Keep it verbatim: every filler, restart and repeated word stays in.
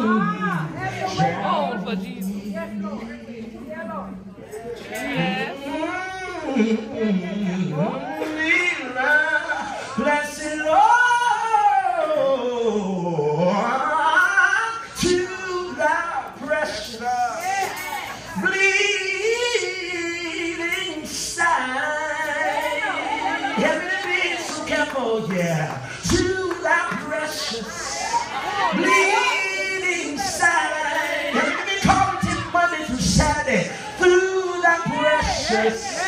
Oh, for Jesus. Yes. Blessed Lord, to thy precious bleeding side. Heavenly beings, so careful, yeah. To thy precious bleeding side. Heavenly be calling to Monday through Saturday. Through thy precious